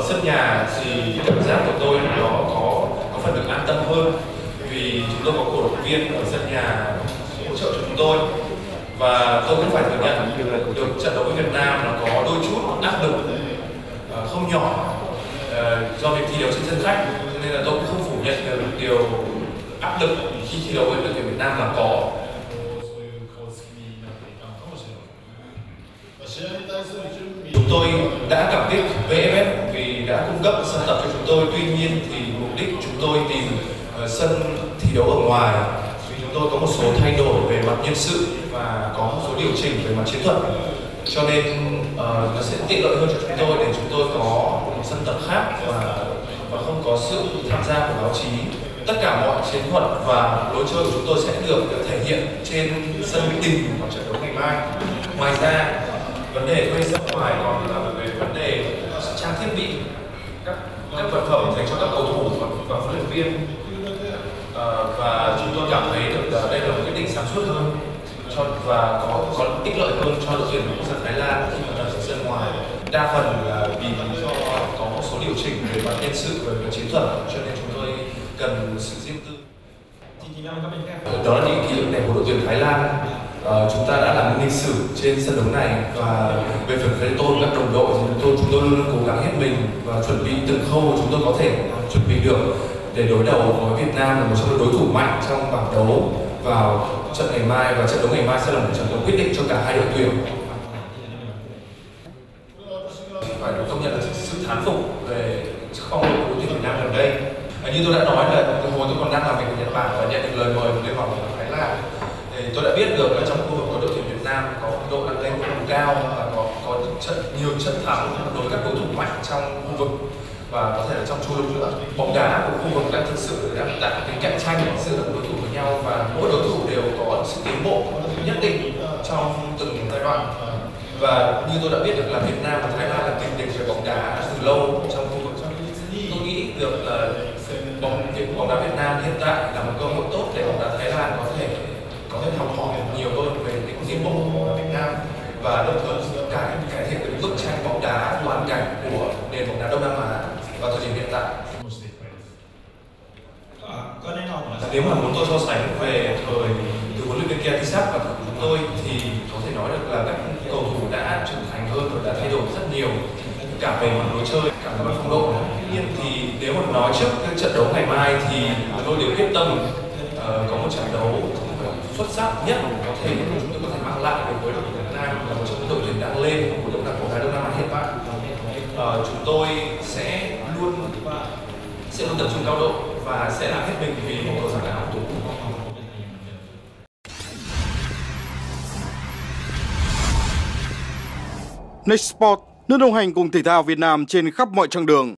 sân nhà thì cảm giác của tôi nó có phần được an tâm hơn, vì chúng tôi có cổ động viên ở sân nhà hỗ trợ cho chúng tôi. Và tôi cũng phải thừa nhận được trận đấu với Việt Nam nó có đôi chút áp lực không nhỏ do việc thi đấu trên sân khách, cho nên là tôi cũng không phủ nhận được điều áp lực khi thi đấu với đội tuyển Việt Nam là có. Chúng tôi đã cảm kích VFF vì đã cung cấp sân tập cho chúng tôi. Tuy nhiên thì mục đích chúng tôi tìm sân thi đấu ở ngoài vì chúng tôi có một số thay đổi về mặt nhân sự và có một số điều chỉnh về mặt chiến thuật, cho nên nó sẽ tiện lợi hơn cho chúng tôi để chúng tôi có một sân tập khác và không có sự tham gia của báo chí. Tất cả mọi chiến thuật và lối chơi của chúng tôi sẽ được thể hiện trên sân Mỹ Đình vào trận đấu ngày mai. Ngoài ra, vấn đề thuê sân ngoài còn là về vấn đề trang thiết bị, các vật phẩm dành cho các cầu thủ và huấn luyện viên, và chúng tôi cảm thấy được đây là một quyết định sáng suốt hơn và có ích lợi hơn cho đội tuyển quốc gia Thái Lan khi mà đặt ở sân ngoài. Đa phần là vì lý do có một số điều chỉnh về mặt nhân sự và về chiến thuật, cho nên chúng tôi cần sự riêng tư. Đó là những kỷ niệm đẹp của đội tuyển Thái Lan. Chúng ta đã làm lịch sử trên sân đấu này, và về phần phía tôi các đồng đội thì chúng tôi luôn cố gắng hết mình và chuẩn bị từng khâu chúng tôi có thể chuẩn bị được để đối đầu với Việt Nam là một trong những đối thủ mạnh trong bảng đấu vào trận ngày mai, và trận đấu ngày mai sẽ là một trận đấu quyết định cho cả hai đội tuyển. Phải công nhận là sự thán phục về phong độ của đội tuyển Việt Nam gần đây. Như tôi đã nói là hồi tôi còn đang làm việc ở Nhật Bản và nhận được lời mời của Liên đoàn Thái Lan, thì tôi đã biết được là trong khu vực có đội tuyển Việt Nam có độ nặng lên vô cùng cao và có nhiều trận thắng đối với các đối thủ mạnh trong khu vực, và có thể là trong châu lục nữa. Bóng đá của khu vực đang thực sự đang tạo cái cạnh tranh giữa các đối thủ với nhau, và mỗi đối thủ đều có sự tiến bộ nhất định trong từng giai đoạn. Và như tôi đã biết được là Việt Nam và Thái Lan là kình địch về bóng đá từ lâu trong khu vực. Tôi nghĩ được là bóng đá Việt Nam hiện tại là một cơ hội tốt để bóng đá Thái Lan có thể học hỏi nhiều hơn về những tiến bộ của bóng đá Việt Nam, và đồng thời cải thiện cái bức tranh bóng đá toàn cảnh của nền bóng đá Đông Nam Á vào thời điểm hiện tại. Nếu mà muốn tôi so sánh về thời từ huấn luyện viên Kiatisap và chúng tôi thì có thể nói được là các cầu thủ đã trưởng thành hơn và đã thay đổi rất nhiều, cả về mặt lối chơi, cả về mặt phong độ. Tuy nhiên thì nếu mà nói trước cái trận đấu ngày mai thì tôi đều quyết tâm có một trận đấu xuất sắc nhất có thể chúng tôi có thể mang lại đối với đội tuyển Việt Nam, là một trong những đội tuyển đang lên của Đông Nam Á hiện tại. Chúng tôi sẽ luôn tập trung cao độ và sẽ làm hết mình vì một cầu thủ áo tú. Nextsport, nước đồng hành cùng thể thao Việt Nam trên khắp mọi chặng đường.